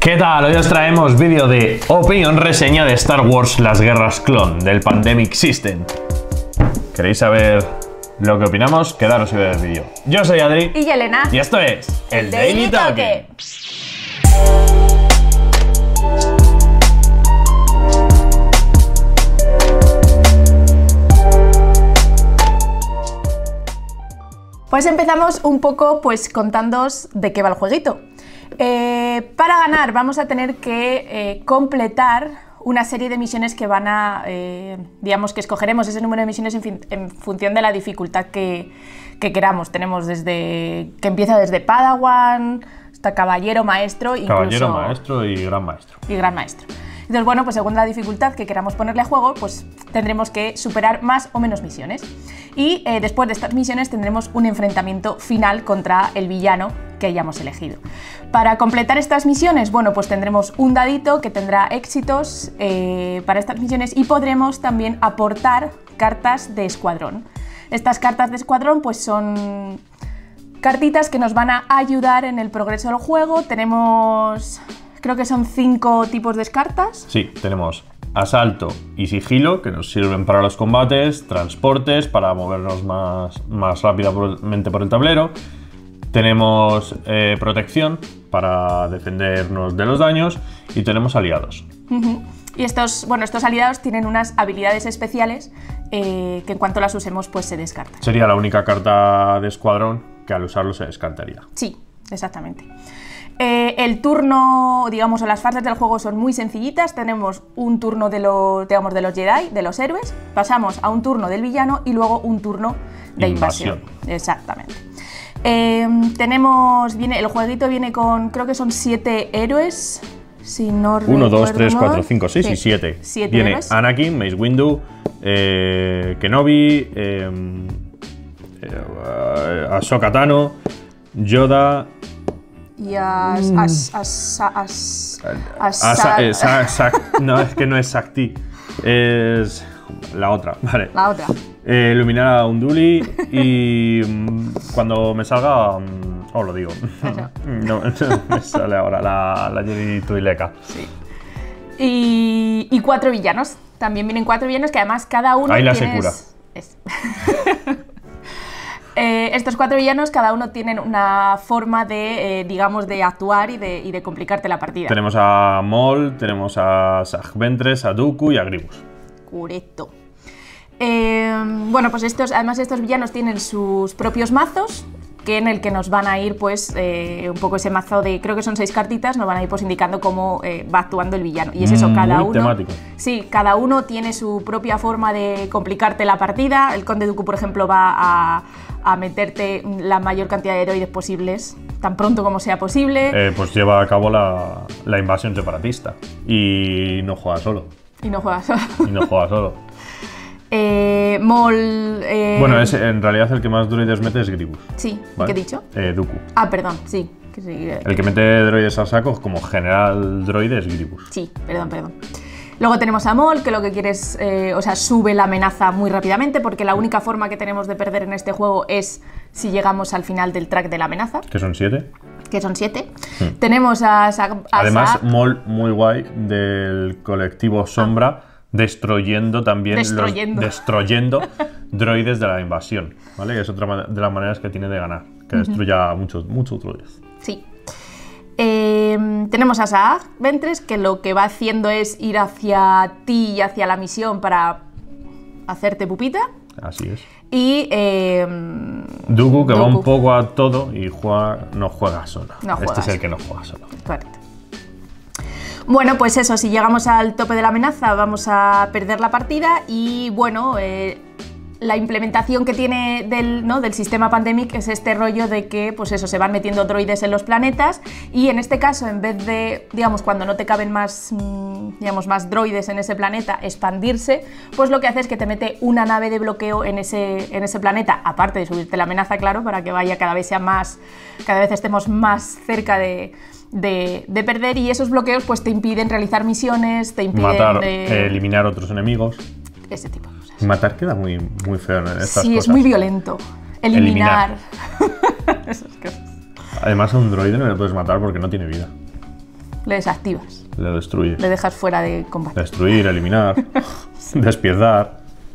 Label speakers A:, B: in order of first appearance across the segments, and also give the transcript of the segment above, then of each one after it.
A: ¿Qué tal? Hoy os traemos vídeo de opinión reseña de Star Wars Las Guerras Clon del Pandemic System. ¿Queréis saber lo que opinamos? Quedaros y ver el vídeo. Yo soy Adri.
B: Y Elena.
A: Y esto es el Daily Toque.
B: Pues empezamos un poco contándoos de qué va el jueguito. Para ganar vamos a tener que completar una serie de misiones que van a, digamos que escogeremos ese número de misiones en función de la dificultad que queramos. Tenemos desde que empieza desde Padawan hasta Caballero Maestro,
A: Caballero Maestro y Gran Maestro.
B: Y Gran Maestro. Entonces, bueno, pues según la dificultad que queramos ponerle a juego, pues tendremos que superar más o menos misiones. Y después de estas misiones tendremos un enfrentamiento final contra el villano que hayamos elegido. Para completar estas misiones, bueno, pues tendremos un dadito que tendrá éxitos para estas misiones y podremos también aportar cartas de escuadrón. Estas cartas de escuadrón pues son cartitas que nos van a ayudar en el progreso del juego. Tenemos, creo que son 5 tipos de cartas.
A: Sí, tenemos asalto y sigilo, que nos sirven para los combates, transportes, para movernos más rápidamente por el tablero. Tenemos protección, para defendernos de los daños, y tenemos aliados.
B: Y estos aliados tienen unas habilidades especiales que en cuanto las usemos pues se descartan.
A: Sería la única carta de escuadrón que al usarlo se descartaría.
B: Sí, exactamente. El turno, digamos, o las fases del juego son muy sencillitas. Tenemos un turno de los Jedi, de los héroes, pasamos a un turno del villano y luego un turno de invasión. Exactamente. El jueguito viene con, creo que son 7 héroes, si no recuerdo
A: 1, 2, 3, 4, 5, 6
B: sí,
A: y 7.
B: 7
A: viene
B: héroes.
A: Anakin, Mace Windu, Kenobi, Ahsoka Tano, Yoda
B: Y
A: no, es que no es Sakti, es la otra, vale.
B: La otra.
A: Luminara Unduli y cuando me salga, os lo digo. No me sale ahora la Jedi Twi'leka.
B: Sí. Y 4 villanos. También vienen 4 villanos que además cada uno
A: ahí la
B: tiene...
A: secura.
B: Estos 4 villanos cada uno tienen una forma de, digamos, de actuar y de complicarte la partida.
A: Tenemos a Maul, tenemos a Zag Ventress, a Dooku y a Grievous.
B: Correcto. Bueno, pues además estos villanos tienen sus propios mazos, en el que nos van a ir pues un poco ese mazo de, creo que son 6 cartitas, nos van a ir pues indicando cómo va actuando el villano. Y es eso, cada uno...
A: temático.
B: Sí, cada uno tiene su propia forma de complicarte la partida. El Conde Dooku, por ejemplo, va a meterte la mayor cantidad de droides posibles, tan pronto como sea posible.
A: Pues lleva a cabo la invasión separatista y no juega solo.
B: Y no juega solo. Maul...
A: Bueno, en realidad el que más droides mete es Grievous.
B: Sí,
A: ¿vale?
B: ¿Qué he dicho?
A: Dooku.
B: Ah, perdón, sí.
A: El que mete droides al saco como general droide es Grievous.
B: Sí, perdón. Luego tenemos a Maul, que lo que quiere es, sube la amenaza muy rápidamente, porque la única forma que tenemos de perder en este juego es si llegamos al final del track de la amenaza.
A: Que son 7. Tenemos
B: además,
A: Maul muy guay del colectivo Sombra, destruyendo droides de la invasión, ¿vale? Que es otra de las maneras que tiene de ganar, que destruya muchos droides.
B: Sí. Tenemos a Zag Ventress, que lo que va haciendo es ir hacia ti y hacia la misión para hacerte pupita.
A: Así es.
B: Y
A: Dooku, que va un poco a todo y no juega solo. Este es el que no juega solo.
B: Correcto. Bueno, pues eso, si llegamos al tope de la amenaza vamos a perder la partida y bueno, la implementación que tiene del sistema Pandemic es este rollo de que pues eso, se van metiendo droides en los planetas y en este caso, en vez de, digamos, cuando no te caben más droides en ese planeta, expandirse, pues lo que hace es que te mete una nave de bloqueo en ese planeta, aparte de subirte la amenaza, claro, para que vaya cada vez estemos más cerca de perder, y esos bloqueos pues te impiden realizar misiones, te impiden
A: matar, eliminar otros enemigos.
B: Ese tipo de cosas.
A: Matar queda muy feo en estas cosas.
B: Sí, es muy violento. Eliminar. Esas cosas.
A: Además a un droide no le puedes matar porque no tiene vida.
B: le desactivas.
A: Le destruyes.
B: Le dejas fuera de combate.
A: Destruir, eliminar, despiezar.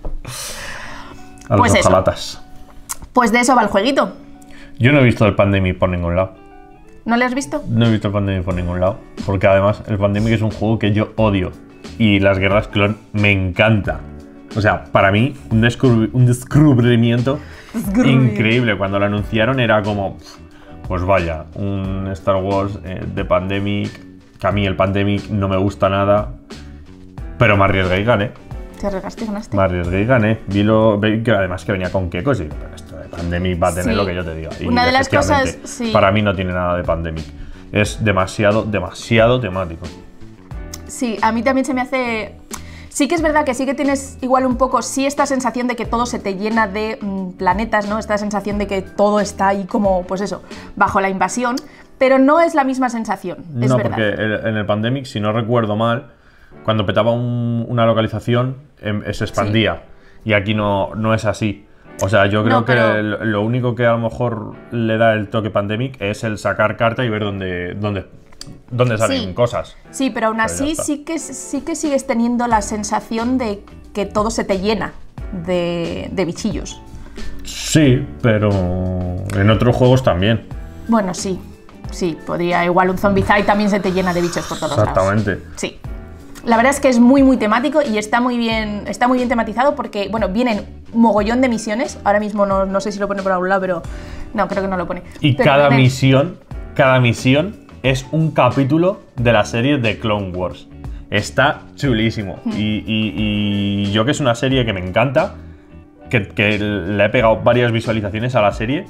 A: A
B: Pues
A: los
B: eso.
A: ojalatas.
B: Pues de eso va el jueguito.
A: Yo no he visto el Pandemic por ningún lado.
B: ¿No le has visto?
A: No he visto el Pandemic por ningún lado. Porque además el Pandemic es un juego que yo odio. Y las guerras clon me encanta. O sea, para mí, un descubrimiento increíble. Cuando lo anunciaron era como, pues vaya, un Star Wars de Pandemic. Que a mí el Pandemic no me gusta nada. Pero me arriesgué y gané.
B: ¿Te arriesgaste y ganaste?
A: Me arriesgué y gané. Vi que además que venía con Kekos y pero esto de Pandemic va a tener
B: Sí.
A: lo que yo te diga. Y
B: Una de las
A: efectivamente,
B: cosas, sí.
A: para mí no tiene nada de Pandemic. Es demasiado temático.
B: Sí, a mí también se me hace... Sí que es verdad que sí que tienes igual un poco, sí, esta sensación de que todo se te llena de planetas, ¿no? Esta sensación de que todo está ahí como, pues eso, bajo la invasión, pero no es la misma sensación, es
A: No,
B: verdad.
A: porque en el Pandemic, si no recuerdo mal, cuando petaba una localización, se expandía. Y aquí no es así. O sea, yo creo
B: No, pero-
A: que lo único que a lo mejor le da el toque Pandemic es el sacar carta y ver dónde salen
B: Sí.
A: cosas.
B: Sí, pero aún
A: Pero ya
B: así
A: está.
B: sí que sigues teniendo la sensación de que todo se te llena de bichillos.
A: Sí, pero en otros juegos también.
B: Bueno, sí, podría. Igual un Zombicide también se te llena de bichos por todos lados.
A: Exactamente.
B: Sí. La verdad es que es muy temático y está muy bien tematizado porque, bueno, vienen mogollón de misiones. Ahora mismo no sé si lo pone por algún lado, pero no, creo que no lo pone.
A: Y
B: Pero
A: cada
B: vienen-
A: misión es un capítulo de la serie de Clone Wars. Está chulísimo. Y yo, que es una serie que me encanta, que le he pegado varias visualizaciones a la serie,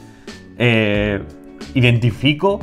A: identifico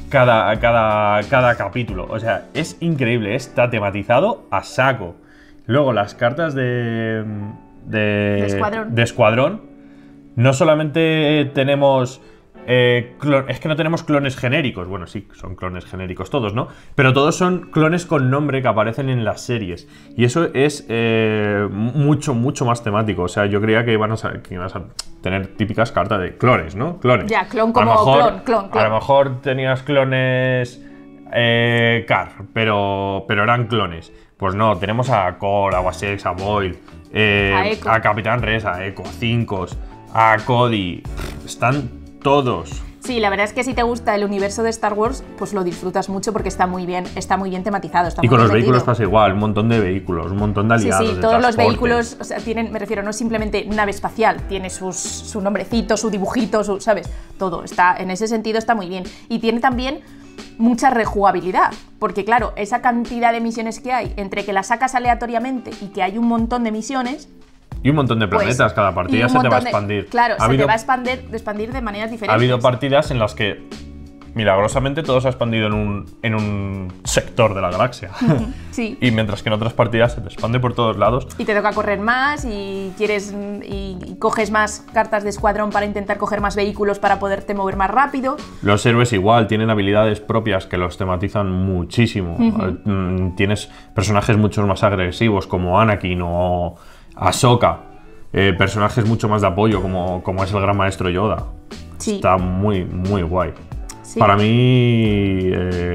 A: cada capítulo. O sea, es increíble, está tematizado a saco. Luego, las cartas de
B: Escuadrón.
A: de Escuadrón, no solamente tenemos... es que no tenemos clones genéricos. Bueno, sí, son clones genéricos todos, ¿no? Pero todos son clones con nombre que aparecen en las series. Y eso es mucho más temático. O sea, yo creía que ibas a tener típicas cartas de clones, ¿no? Clones.
B: Ya, clon
A: A
B: como
A: lo mejor-
B: clon.
A: A lo mejor tenías clones Car, pero eran clones. Pues no, tenemos a Core, a Wasex, a Boyle,
B: Echo.
A: a Capitán Res, a Echo, a Cincos, a Cody. Están todos.
B: Sí, la verdad es que si te gusta el universo de Star Wars, pues lo disfrutas mucho porque está muy bien tematizado. Está
A: Y
B: muy
A: con
B: bien
A: los vehículos
B: metido.
A: pasa igual, un montón de vehículos, un montón de aliados.
B: Sí,
A: de
B: todos los
A: transportes.
B: vehículos, o sea, tienen, me refiero, no es simplemente nave espacial, tiene su nombrecito, su dibujito, ¿sabes? Todo, en ese sentido está muy bien. Y tiene también mucha rejugabilidad, porque claro, esa cantidad de misiones que hay, entre que las sacas aleatoriamente y que hay un montón de misiones,
A: Y un montón de planetas,
B: pues,
A: cada
B: y
A: partida
B: un
A: se te va a
B: montón de-
A: expandir.
B: Claro,
A: Ha
B: se
A: habido-
B: te va a expandir de maneras
A: Ha
B: diferentes.
A: habido partidas en las que, milagrosamente, todo se ha expandido en un sector de la galaxia.
B: Sí.
A: Y mientras que en otras partidas se te expande por todos lados.
B: Y te toca correr más y quieres y coges más cartas de escuadrón para intentar coger más vehículos para poderte mover más rápido.
A: Los héroes igual tienen habilidades propias que los tematizan muchísimo. Tienes personajes mucho más agresivos como Anakin o Ahsoka. Personajes mucho más de apoyo como es el Gran Maestro Yoda.
B: Sí.
A: Está muy guay.
B: Sí.
A: Para mí,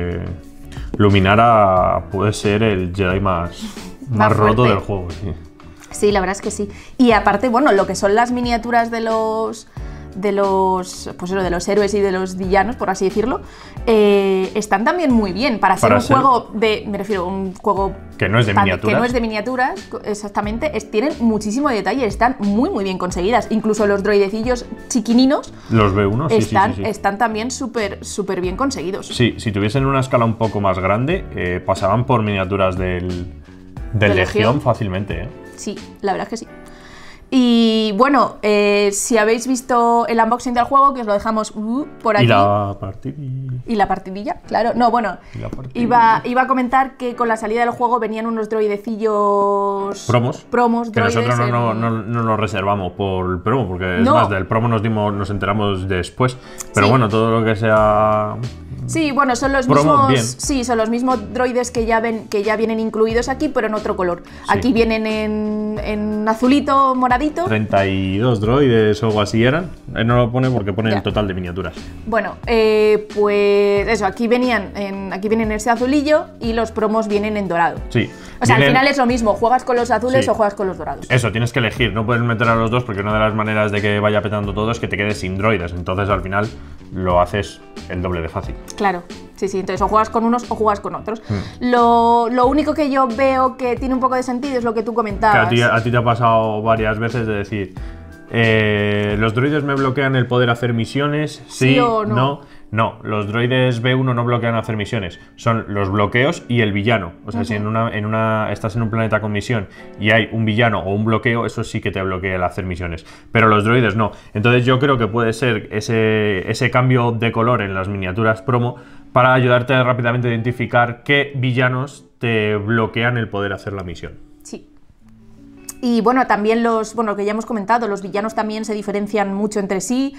A: Luminara puede ser el Jedi más roto
B: fuerte.
A: del juego. Sí.
B: Sí, la verdad es que sí. Y aparte, bueno, lo que son las miniaturas de los héroes y de los villanos, por así decirlo, están también muy bien para ser
A: Para
B: un
A: ser-
B: juego me refiero, un juego
A: Que no es de miniaturas.
B: que no es de miniaturas, exactamente, tienen muchísimo detalle, están muy bien conseguidas. Incluso los droidecillos chiquininos
A: Los B1, sí,
B: están,
A: sí, sí.
B: están también súper bien conseguidos.
A: Sí, si tuviesen una escala un poco más grande, pasaban por miniaturas del
B: Legión.
A: Legión fácilmente, ¿eh?
B: Sí, la verdad es que sí. Y bueno, si habéis visto el unboxing del juego, que os lo dejamos por aquí.
A: Y la partida.
B: Y la partidilla, claro. No, bueno,
A: Y la partidilla.
B: iba a comentar que con la salida del juego venían unos droidecillos...
A: Promos. Que
B: droides
A: nosotros no
B: en-
A: nos reservamos por el promo, porque es
B: No.
A: más, del promo nos enteramos después. Pero
B: Sí.
A: bueno, todo lo que sea
B: Sí, bueno, son los
A: promo,
B: mismos.
A: bien.
B: Sí, son los mismos droides que ya vienen incluidos aquí, pero en otro color.
A: Sí.
B: Aquí vienen en azulito, moradito.
A: 32 droides o algo así eran. No lo pone porque pone
B: Ya.
A: el total de miniaturas.
B: Bueno, pues eso, aquí vienen en ese azulillo y los promos vienen en dorado.
A: Sí.
B: O sea,
A: Vienen-
B: al final es lo mismo, juegas con los azules
A: Sí.
B: o juegas con los dorados.
A: Eso, tienes que elegir, no puedes meter a los dos porque una de las maneras de que vaya petando todo es que te quedes sin droides, entonces al final lo haces el doble de fácil.
B: Claro, sí, entonces o juegas con unos o juegas con otros. Lo único que yo veo que tiene un poco de sentido es lo que tú
A: Que
B: comentabas.
A: a ti te ha pasado varias veces de decir, ¿los droides me bloquean el poder hacer misiones?
B: ¿Sí o no?
A: No, los droides B1 no bloquean hacer misiones, son los bloqueos y el villano. O sea, si estás en un planeta con misión y hay un villano o un bloqueo, eso sí que te bloquea el hacer misiones. Pero los droides no. Entonces yo creo que puede ser ese cambio de color en las miniaturas promo para ayudarte rápidamente a identificar qué villanos te bloquean el poder hacer la misión.
B: Sí. Y bueno, también lo que ya hemos comentado, los villanos también se diferencian mucho entre sí.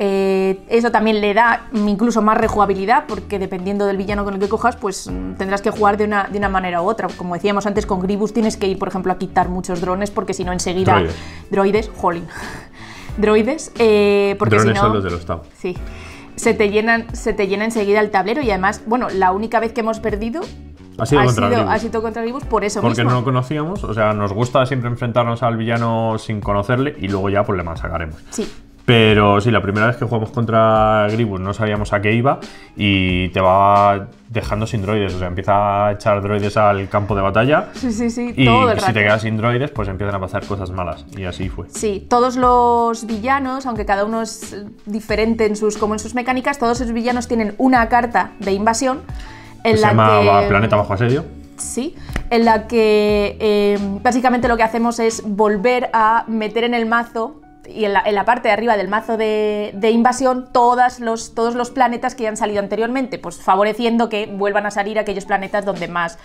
B: Eso también le da incluso más rejugabilidad, porque dependiendo del villano con el que cojas, pues tendrás que jugar de una manera u otra. Como decíamos antes, con Grievous tienes que ir, por ejemplo, a quitar muchos drones, porque si no enseguida... Droides, jolín. Droides, porque
A: Drones
B: si no...
A: son los de los TAO.
B: Sí. Se te llena enseguida el tablero y además, bueno, la única vez que hemos perdido...
A: Ha sido
B: contra Grievous por eso
A: porque
B: mismo.
A: no lo conocíamos, o sea, nos gusta siempre enfrentarnos al villano sin conocerle y luego ya pues le masacaremos.
B: Sí.
A: Pero sí, la primera vez que jugamos contra Grievous no sabíamos a qué iba y te va dejando sin droides, o sea, empieza a echar droides al campo de batalla.
B: Sí,
A: Y
B: todo el
A: si
B: rato.
A: te quedas sin droides, pues empiezan a pasar cosas malas y así fue.
B: Sí, todos los villanos, aunque cada uno es diferente en sus mecánicas, todos esos villanos tienen una carta de invasión en
A: Se
B: la
A: llama
B: que...
A: Planeta Bajo Asedio.
B: Sí, en la que básicamente lo que hacemos es volver a meter en el mazo y en la parte de arriba del mazo de invasión todos los planetas que ya han salido anteriormente, pues favoreciendo que vuelvan a salir aquellos planetas donde más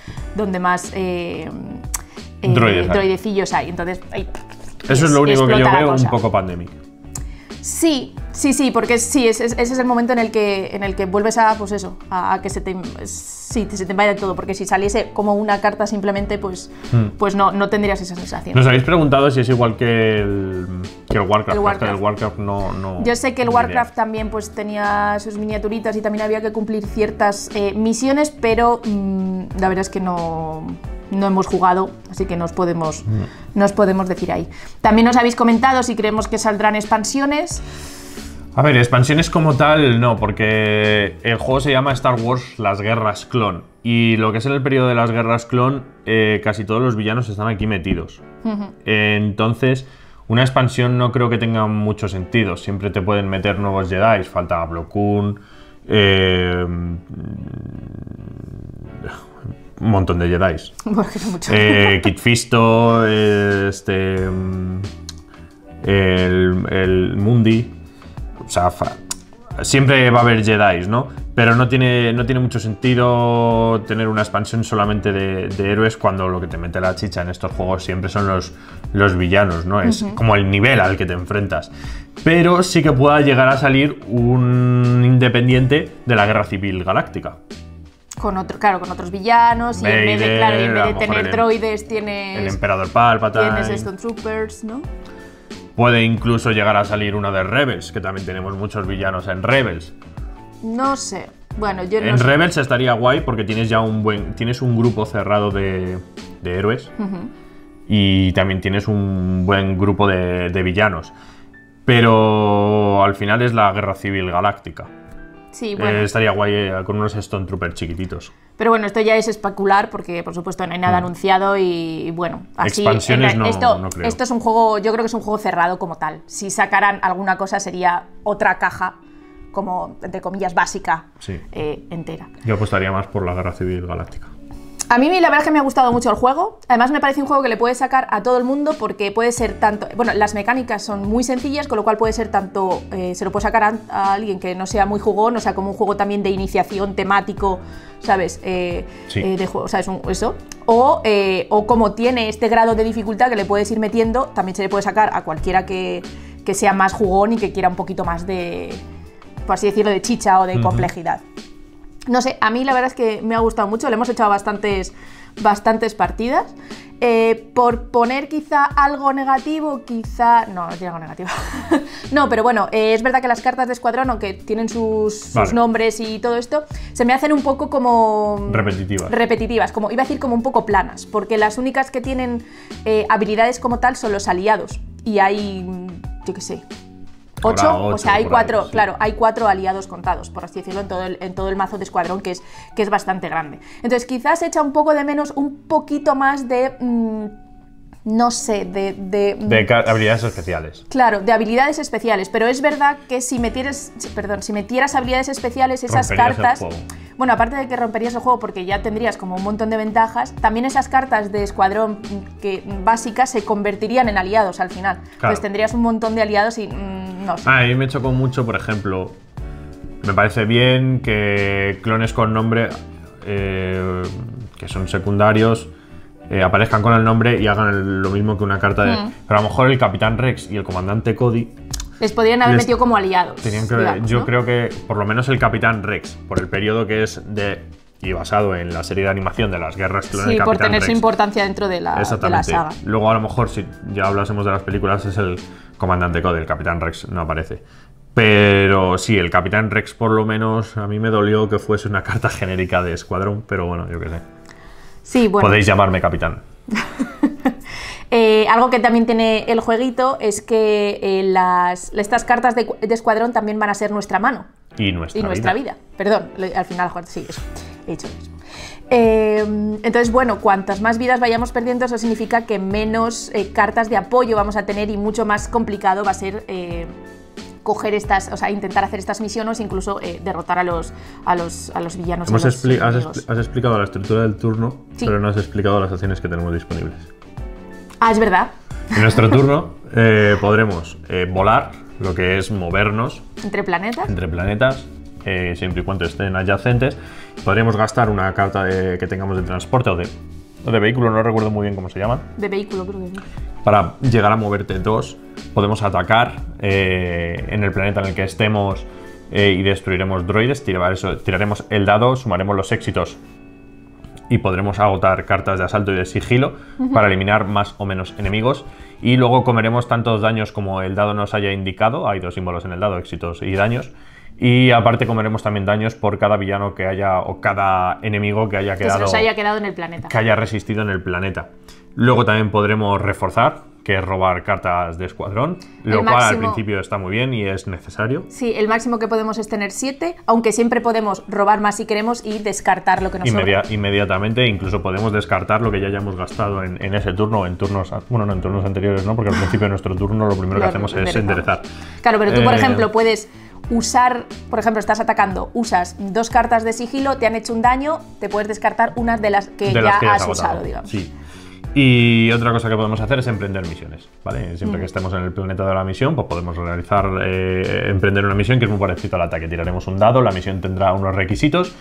B: droidecillos hay. Entonces,
A: Eso es lo único que yo
B: explota la
A: veo
B: cosa.
A: un poco Pandemic.
B: Sí, porque ese es el momento en el que vuelves a, pues eso, a que se te vaya todo, porque si saliese como una carta simplemente, pues no tendrías esa sensación.
A: Nos habéis preguntado si es igual que el Warcraft.
B: El Warcraft.
A: El Warcraft no.
B: Yo sé que el
A: ni
B: Warcraft
A: idea.
B: también pues tenía sus miniaturitas y también había que cumplir ciertas misiones, pero la verdad es que no hemos jugado, así que no os podemos decir ahí. También nos habéis comentado si creemos que saldrán expansiones.
A: A ver, expansiones como tal, no, porque el juego se llama Star Wars Las Guerras Clon. Y lo que es en el periodo de las Guerras Clon, casi todos los villanos están aquí metidos. Entonces, una expansión no creo que tenga mucho sentido. Siempre te pueden meter nuevos Jedi, falta Plo Koon, un montón de Jedis.
B: Porque no mucho.
A: Kit Fisto, el Mundi. O sea, siempre va a haber Jedis, ¿no? Pero no tiene mucho sentido tener una expansión solamente de héroes cuando lo que te mete la chicha en estos juegos siempre son los villanos, ¿no? Es como el nivel al que te enfrentas. Pero sí que pueda llegar a salir un independiente de la Guerra Civil Galáctica.
B: Con otros villanos, y en vez de
A: Vader, a lo
B: tener
A: mejor
B: droides
A: El
B: tienes
A: Emperador Palpatine.
B: Stone Troopers, ¿no?
A: Puede incluso llegar a salir una de Rebels, que también tenemos muchos villanos en Rebels.
B: No sé. Bueno, yo no
A: En
B: sé.
A: Rebels estaría guay porque tienes ya tienes un grupo cerrado de héroes y también tienes un buen grupo de villanos. Pero al final es la Guerra Civil Galáctica.
B: Sí, bueno.
A: Estaría guay con unos Stone Troopers chiquititos.
B: Pero bueno, esto ya es especular porque, por supuesto, no hay nada anunciado y bueno, así...
A: Expansiones no creo.
B: Esto es un juego, yo creo que es un juego cerrado como tal. Si sacaran alguna cosa sería otra caja, como, entre comillas, básica,
A: Sí.
B: entera.
A: Yo apostaría más por la Guerra Civil Galáctica.
B: A mí la verdad es que me ha gustado mucho el juego. Además me parece un juego que le puedes sacar a todo el mundo porque puede ser tanto... Bueno, las mecánicas son muy sencillas, con lo cual puede ser tanto... se lo puede sacar a alguien que no sea muy jugón, o sea, como un juego también de iniciación temático, ¿sabes?
A: Sí.
B: De juego, ¿sabes? Eso. O como tiene este grado de dificultad que le puedes ir metiendo, también se le puede sacar a cualquiera que sea más jugón y que quiera un poquito más de... por así decirlo, de chicha o de complejidad. No sé, a mí la verdad es que me ha gustado mucho, le hemos echado bastantes partidas. Por poner quizá algo negativo, no tiene algo negativo. No, pero bueno, es verdad que las cartas de escuadrón, aunque tienen sus nombres y todo esto, se me hacen un poco como... repetitivas, como iba a decir como un poco planas, porque las únicas que tienen habilidades como tal son los aliados. Y hay, yo qué sé, 8, o sea, hay 4, sí. Claro, hay 4 aliados contados, por así decirlo, en todo el mazo de escuadrón, que es bastante grande. Entonces, quizás echa un poco de menos, un poquito más de, no sé,
A: de habilidades especiales.
B: Claro, de habilidades especiales, pero es verdad que si metieras habilidades especiales, esas cartas... Bueno, aparte de que romperías el juego porque ya tendrías como un montón de ventajas, también esas cartas de escuadrón básicas se convertirían en aliados al final. Claro. Entonces tendrías un montón de aliados y no sé.
A: A mí me chocó mucho, por ejemplo, me parece bien que clones con nombre, que son secundarios, aparezcan con el nombre y hagan lo mismo que una carta de... Pero a lo mejor el Capitán Rex y el Comandante Cody...
B: Les podrían haber metido como aliados.
A: Yo creo que por lo menos el Capitán Rex, por el periodo que es y basado en la serie de animación de las guerras clones,
B: sí, por tener su importancia dentro de la saga.
A: Luego a lo mejor, si ya hablásemos de las películas, es el Comandante Cody, el Capitán Rex no aparece. Pero sí, el Capitán Rex por lo menos a mí me dolió que fuese una carta genérica de escuadrón, pero bueno, yo qué sé.
B: Sí, bueno.
A: Podéis llamarme Capitán.
B: Algo que también tiene el jueguito es que estas cartas de escuadrón también van a ser nuestra mano.
A: Y nuestra vida.
B: Perdón, al final, sí, eso, he dicho lo mismo. Entonces, bueno, cuantas más vidas vayamos perdiendo, eso significa que menos cartas de apoyo vamos a tener y mucho más complicado va a ser coger intentar hacer estas misiones, incluso derrotar a los villanos.
A: Has explicado la estructura del turno, sí, pero no has explicado las acciones que tenemos disponibles.
B: Ah, es verdad.
A: En nuestro turno podremos volar, lo que es movernos
B: entre
A: planetas, siempre y cuando estén adyacentes. Podríamos gastar una carta que tengamos de transporte o de vehículo, no recuerdo muy bien cómo se llaman.
B: De vehículo, creo que sí.
A: Para llegar a moverte 2, podemos atacar en el planeta en el que estemos y destruiremos droides. Tiraremos el dado, sumaremos los éxitos y podremos agotar cartas de asalto y de sigilo para eliminar más o menos enemigos. Y luego comeremos tantos daños como el dado nos haya indicado. Hay 2 símbolos en el dado, éxitos y daños. Y aparte comeremos también daños por cada villano que haya o cada enemigo que haya quedado,
B: que se nos haya quedado en el planeta,
A: que haya resistido en el planeta. Luego también podremos reforzar, que es robar cartas de escuadrón, lo cual al principio está muy bien y es necesario.
B: Sí, el máximo que podemos es tener 7, aunque siempre podemos robar más si queremos y descartar lo que nos sobra.
A: Inmediatamente, incluso podemos descartar lo que ya hayamos gastado en ese turno o en turnos, bueno, no en turnos anteriores, no, porque al principio de nuestro turno lo primero que hacemos es enderezar.
B: Claro, pero tú, por ejemplo, puedes usar, por ejemplo, estás atacando, usas 2 cartas de sigilo, te han hecho un daño, te puedes descartar unas de las que ya has usado, digamos.
A: Sí. Y otra cosa que podemos hacer es emprender misiones, ¿vale? Siempre que estemos en el planeta de la misión, pues podemos realizar, emprender una misión que es muy parecido al ataque. Tiraremos un dado, la misión tendrá unos requisitos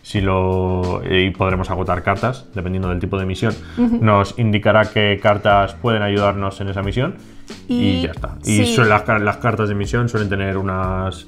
A: y podremos agotar cartas, dependiendo del tipo de misión. Nos indicará qué cartas pueden ayudarnos en esa misión y ya está. Y sí, las cartas de misión suelen tener unas...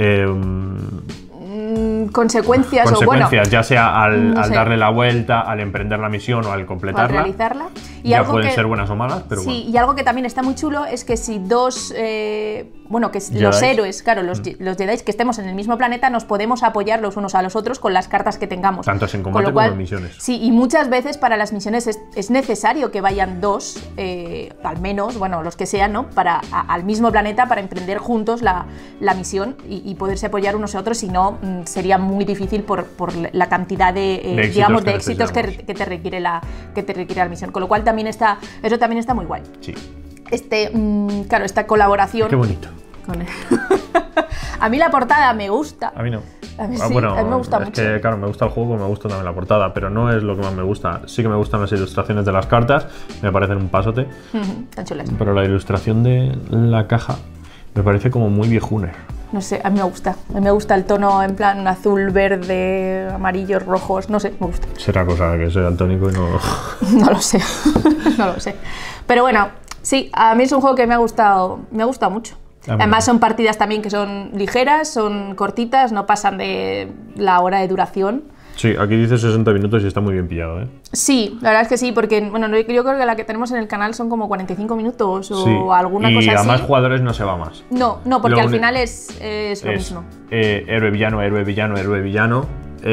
B: consecuencias, o bueno,
A: ya sea al darle la vuelta, al emprender la misión o al completarla,
B: al realizarla. Y
A: ya pueden ser buenas o malas, pero
B: sí,
A: bueno.
B: Y algo que también está muy chulo es que si dos, bueno, que los héroes, claro, los Jedi que estemos en el mismo planeta, nos podemos apoyar los unos a los otros con las cartas que tengamos.
A: Tanto en combate como en misiones.
B: Sí, y muchas veces para las misiones es necesario que vayan 2, al menos, bueno, los que sean, ¿no? Al mismo planeta para emprender juntos la misión y poderse apoyar unos a otros, si no, sería muy difícil por la cantidad de éxitos que te requiere la misión. Con lo cual eso también está muy guay.
A: Sí.
B: Claro, esta colaboración.
A: Qué bonito.
B: A mí la portada me gusta.
A: A mí no.
B: A mí sí, bueno, a mí me gusta mucho.
A: Que, claro, me gusta el juego, me gusta también la portada, pero no es lo que más me gusta. Sí que me gustan las ilustraciones de las cartas, me parecen un pasote.
B: Tan chulas.
A: Pero la ilustración de la caja me parece como muy viejuner.
B: No sé, a mí me gusta. A mí me gusta el tono en plan azul, verde, amarillos, rojos, no sé, me gusta.
A: Será cosa que soy daltónico y no...
B: No lo sé, no lo sé. Pero bueno, sí, a mí es un juego que me ha gustado mucho. Además son partidas también que son ligeras, son cortitas, no pasan de la hora de duración.
A: Sí, aquí dice 60 minutos y está muy bien pillado, ¿eh?
B: Sí, la verdad es que sí, porque bueno, yo creo que la que tenemos en el canal son como 45 minutos o
A: Sí,
B: alguna cosa así.
A: Y a más jugadores no se va más.
B: No, porque al final es lo mismo.
A: Héroe, villano, héroe, villano, héroe, villano.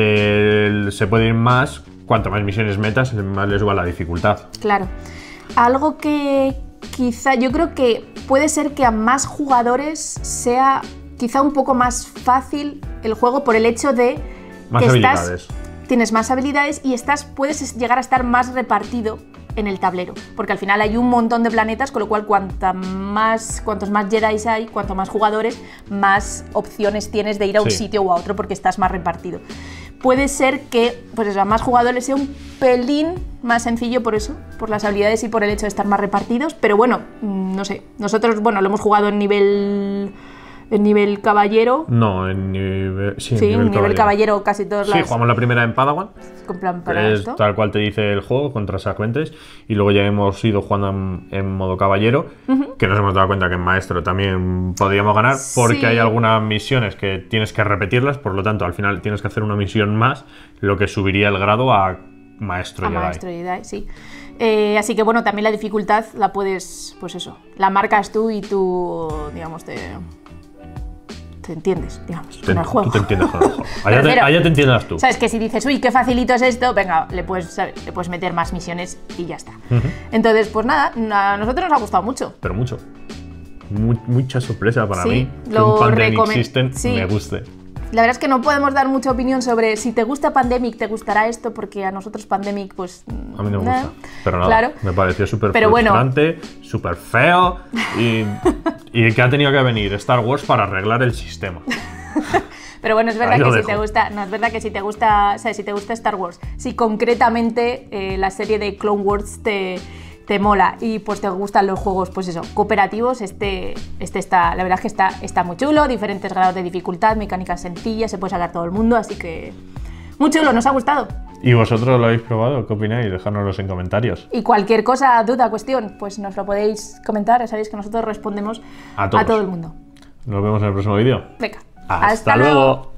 A: Se puede ir más, cuanto más misiones metas, más les suba la dificultad.
B: Claro. Algo que quizá, yo creo que puede ser que a más jugadores sea quizá un poco más fácil el juego por el hecho de
A: más
B: que
A: habilidades.
B: Tienes más habilidades y puedes llegar a estar más repartido en el tablero, porque al final hay un montón de planetas, con lo cual cuantos más Jedis hay, cuanto más jugadores, más opciones tienes de ir a un sitio u a otro porque estás más repartido. Puede ser que pues eso, a más jugadores sea un pelín más sencillo por eso, por las habilidades y por el hecho de estar más repartidos, pero bueno, no sé, nosotros bueno, lo hemos jugado en nivel caballero.
A: No, en nivel... Sí,
B: en nivel caballero casi todos
A: Sí, jugamos la primera en Padawan.
B: Con plan para
A: es
B: esto.
A: tal cual te dice el juego, contra secuentes. Y luego ya hemos ido jugando en modo caballero, que nos hemos dado cuenta que en maestro también podríamos ganar, porque hay algunas misiones que tienes que repetirlas, por lo tanto, al final tienes que hacer una misión más, lo que subiría el grado a maestro Jedi.
B: Maestro Jedi, sí. Así que bueno, también la dificultad la puedes, pues eso, la marcas tú y tú, digamos, te entiendes, digamos, con el juego.
A: Tú te entiendes con el juego. Allá te entiendas tú.
B: Sabes que si dices, uy, qué facilito es esto, venga, le puedes meter más misiones y ya está. Entonces, pues nada, a nosotros nos ha gustado mucho.
A: Pero mucho. Mucha sorpresa para mí. Que
B: Lo
A: un Pandemic System
B: sí.
A: me guste.
B: La verdad es que no podemos dar mucha opinión sobre si te gusta Pandemic, te gustará esto, porque a nosotros Pandemic, pues...
A: A mí no me gusta, pero nada,
B: claro.
A: Me pareció súper
B: bueno,
A: frustrante, súper feo y que ha tenido que venir Star Wars para arreglar el sistema.
B: Pero bueno, es verdad que si te gusta, no, es verdad que si te gusta, o sea, si te gusta Star Wars, si concretamente la serie de Clone Wars te mola y pues te gustan los juegos, pues eso, cooperativos, este está, la verdad es que está muy chulo, diferentes grados de dificultad, mecánicas sencillas, se puede sacar todo el mundo, así que muy chulo, nos ha gustado.
A: ¿Y vosotros lo habéis probado? ¿Qué opináis? Dejárnoslo en comentarios.
B: Y cualquier cosa, duda, cuestión, pues nos lo podéis comentar, ya sabéis que nosotros respondemos a todo el mundo.
A: Nos vemos en el próximo vídeo.
B: Venga,
A: Hasta luego.